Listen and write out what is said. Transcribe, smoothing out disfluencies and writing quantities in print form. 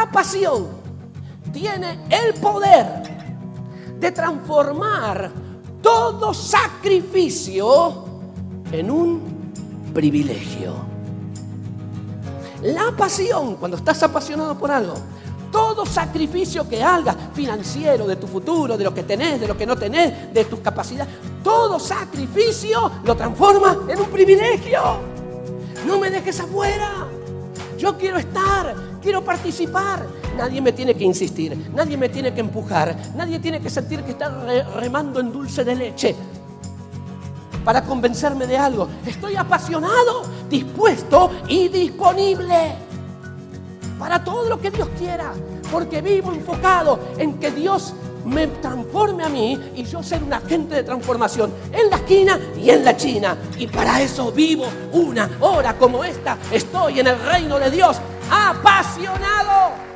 La pasión tiene el poder de transformar todo sacrificio en un privilegio. La pasión, cuando estás apasionado por algo, todo sacrificio que hagas, financiero, de tu futuro, de lo que tenés, de lo que no tenés, de tus capacidades, todo sacrificio lo transforma en un privilegio. No me dejes afuera. Yo quiero estar, quiero participar. Nadie me tiene que insistir, nadie me tiene que empujar, nadie tiene que sentir que está remando en dulce de leche para convencerme de algo. Estoy apasionado, dispuesto y disponible para todo lo que Dios quiera, porque vivo enfocado en que Dios me transforme a mí y yo ser un agente de transformación en la esquina y en la China. Y para eso vivo una hora como esta. Estoy en el reino de Dios, apasionado.